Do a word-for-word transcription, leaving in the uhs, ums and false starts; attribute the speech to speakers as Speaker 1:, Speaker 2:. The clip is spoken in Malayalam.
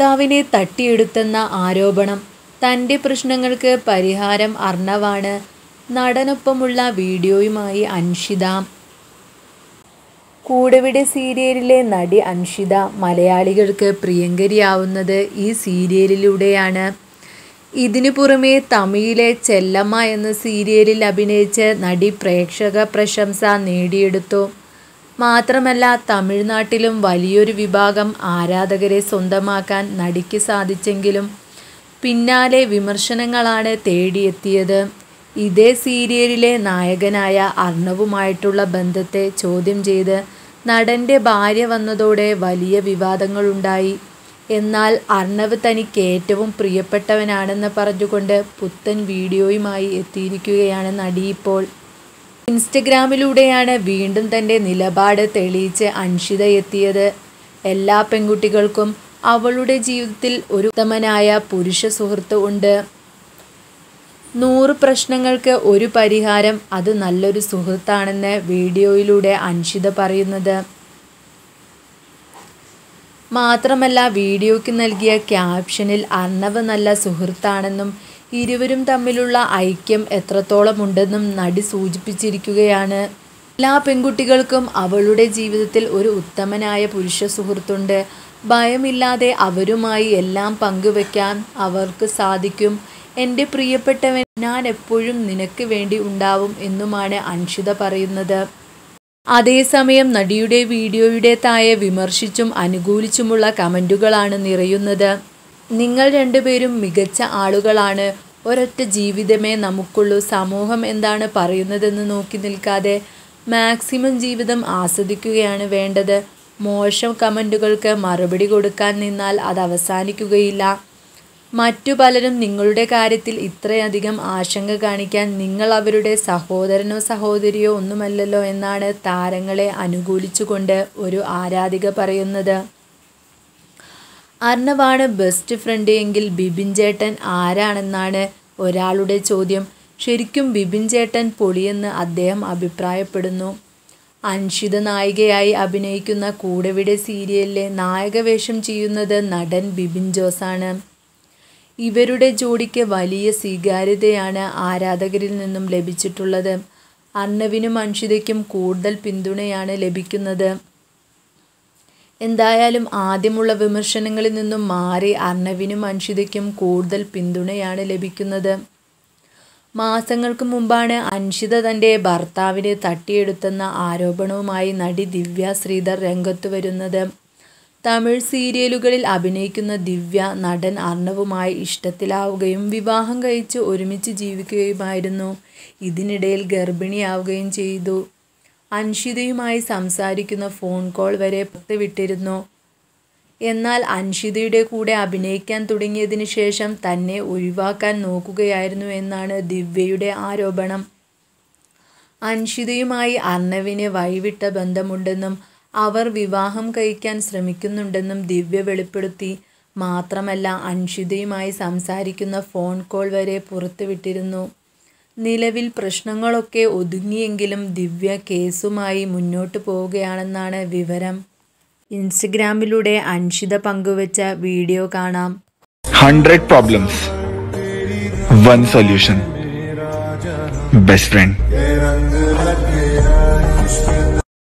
Speaker 1: ഭർത്താവിനെ തട്ടിയെടുത്തെന്ന ആരോപണം. തൻ്റെ പ്രശ്നങ്ങൾക്ക് പരിഹാരം അർണവാണ്. നടനൊപ്പമുള്ള വീഡിയോയുമായി അൻഷിത. കൂടെവിടെ സീരിയലിലെ നടി അൻഷിത മലയാളികൾക്ക് പ്രിയങ്കരിയാവുന്നത് ഈ സീരിയലിലൂടെയാണ്. ഇതിനു പുറമെ തമിഴിലെ ചെല്ലമ്മ എന്ന സീരിയലിൽ അഭിനയിച്ച് നടി പ്രേക്ഷക പ്രശംസ നേടിയെടുത്തു. മാത്രമല്ല തമിഴ്നാട്ടിലും വലിയൊരു വിഭാഗം ആരാധകരെ സ്വന്തമാക്കാൻ നടിക്ക് സാധിച്ചെങ്കിലും പിന്നാലെ വിമർശനങ്ങളാണ് തേടിയെത്തിയത്. ഇതേ സീരിയലിലെ നായകനായ അർണവുമായിട്ടുള്ള ബന്ധത്തെ ചോദ്യം ചെയ്ത് നടൻ്റെ ഭാര്യ വന്നതോടെ വലിയ വിവാദങ്ങളുണ്ടായി. എന്നാൽ അർണവ് തനിക്ക് ഏറ്റവും പ്രിയപ്പെട്ടവനാണെന്ന് പറഞ്ഞുകൊണ്ട് പുത്തൻ വീഡിയോയുമായി എത്തിയിരിക്കുകയാണ് നടി ഇപ്പോൾ. ഇൻസ്റ്റഗ്രാമിലൂടെയാണ് വീണ്ടും തൻ്റെ നിലപാട് തെളിയിച്ച് അൻഷിത എത്തിയത്. എല്ലാ പെൺകുട്ടികൾക്കും അവളുടെ ജീവിതത്തിൽ ഒരു ഉത്തമനായ പുരുഷ സുഹൃത്ത് ഉണ്ട്. നൂറ് പ്രശ്നങ്ങൾക്ക് ഒരു പരിഹാരം, അത് നല്ലൊരു സുഹൃത്താണെന്ന് വീഡിയോയിലൂടെ അൻഷിത പറയുന്നത്. മാത്രമല്ല വീഡിയോയ്ക്ക് നൽകിയ ക്യാപ്ഷനിൽ അർണവ് നല്ല സുഹൃത്താണെന്നും ഇരുവരും തമ്മിലുള്ള ഐക്യം എത്രത്തോളമുണ്ടെന്നും നടി സൂചിപ്പിച്ചിരിക്കുകയാണ്. എല്ലാ പെൺകുട്ടികൾക്കും അവളുടെ ജീവിതത്തിൽ ഒരു ഉത്തമനായ പുരുഷ സുഹൃത്തുണ്ട്. ഭയമില്ലാതെ അവരുമായി എല്ലാം പങ്കുവെക്കാൻ അവർക്ക് സാധിക്കും. എൻ്റെ പ്രിയപ്പെട്ടവൻ, ഞാൻ എപ്പോഴും നിനക്ക് വേണ്ടി ഉണ്ടാവും എന്നുമാണ് അൻഷിത പറയുന്നത്. അതേസമയം നടിയുടെ വീഡിയോയുടെ താഴെ വിമർശിച്ചും അനുകൂലിച്ചുമുള്ള കമൻറ്റുകളാണ് നിറയുന്നത്. നിങ്ങൾ രണ്ടുപേരും മികച്ച ആളുകളാണ്. ഒരൊറ്റ ജീവിതമേ നമുക്കുള്ളൂ. സമൂഹം എന്താണ് പറയുന്നതെന്ന് നോക്കി നിൽക്കാതെ മാക്സിമം ജീവിതം ആസ്വദിക്കുകയാണ് വേണ്ടത്. മോശം കമൻറ്റുകൾക്ക് മറുപടി കൊടുക്കാൻ നിന്നാൽ അത് അവസാനിക്കുകയില്ല. മറ്റു പലരും നിങ്ങളുടെ കാര്യത്തിൽ ഇത്രയധികം ആശങ്ക കാണിക്കാൻ നിങ്ങൾ അവരുടെ സഹോദരനോ സഹോദരിയോ ഒന്നുമല്ലല്ലോ എന്നാണ് താരങ്ങളെ അനുകൂലിച്ചുകൊണ്ട് ഒരു ആരാധിക പറയുന്നത്. അർണവാണ് ബെസ്റ്റ് ഫ്രണ്ട് എങ്കിൽ ബിബിൻ ചേട്ടൻ ആരാണെന്നാണ് ഒരാളുടെ ചോദ്യം. ശരിക്കും ബിബിൻ ചേട്ടൻ പൊളിയെന്ന് അദ്ദേഹം അഭിപ്രായപ്പെടുന്നു. അൻഷിത നായികയായി അഭിനയിക്കുന്ന കൂടെവിടെ സീരിയലിലെ നായകവേഷം ചെയ്യുന്നത് നടൻ ബിബിൻ ജോസാണ്. ഇവരുടെ ജോഡിക്ക് വലിയ സ്വീകാര്യതയാണ് ആരാധകരിൽ നിന്നും ലഭിച്ചിട്ടുള്ളത്. അർണവിനും അൻഷിതയ്ക്കും കൂടുതൽ പിന്തുണയാണ് ലഭിക്കുന്നത്. എന്തായാലും ആദ്യമുള്ള വിമർശനങ്ങളിൽ നിന്നും മാറി അർണവിനും അൻഷിതയ്ക്കും കൂടുതൽ പിന്തുണയാണ് ലഭിക്കുന്നത്. മാസങ്ങൾക്ക് മുമ്പാണ് അൻഷിത തൻ്റെ ഭർത്താവിനെ തട്ടിയെടുത്തെന്ന ആരോപണവുമായി നടി ദിവ്യ ശ്രീധർ രംഗത്തു വരുന്നത്. തമിഴ് സീരിയലുകളിൽ അഭിനയിക്കുന്ന ദിവ്യ നടൻ അർണവുമായി ഇഷ്ടത്തിലാവുകയും വിവാഹം കഴിച്ച് ഒരുമിച്ച് ജീവിക്കുകയുമായിരുന്നു. ഇതിനിടയിൽ ഗർഭിണിയാവുകയും ചെയ്തു. അൻഷിതയുമായി സംസാരിക്കുന്ന ഫോൺ കോൾ വരെ പുറത്തുവിട്ടിരുന്നു. എന്നാൽ അൻഷിതയുടെ കൂടെ അഭിനയിക്കാൻ തുടങ്ങിയതിന് ശേഷം തന്നെ ഒഴിവാക്കാൻ നോക്കുകയായിരുന്നു എന്നാണ് ദിവ്യയുടെ ആരോപണം. അൻഷിതയുമായി അർണവിന് വഴിവിട്ട ബന്ധമുണ്ടെന്നും അവർ വിവാഹം കഴിക്കാൻ ശ്രമിക്കുന്നുണ്ടെന്നും ദിവ്യ വെളിപ്പെടുത്തി. മാത്രമല്ല അൻഷിതയുമായി സംസാരിക്കുന്ന ഫോൺ കോൾ വരെ പുറത്തുവിട്ടിരുന്നു. നിലവിൽ പ്രശ്നങ്ങളൊക്കെ ഒതുങ്ങിയെങ്കിലും ദിവ്യ കേസുമായി മുന്നോട്ട് പോവുകയാണെന്നാണ് വിവരം. ഇൻസ്റ്റഗ്രാമിലൂടെ അൻഷിത പങ്കുവച്ച വീഡിയോ കാണാം.
Speaker 2: Hundred problems, one solution, best front.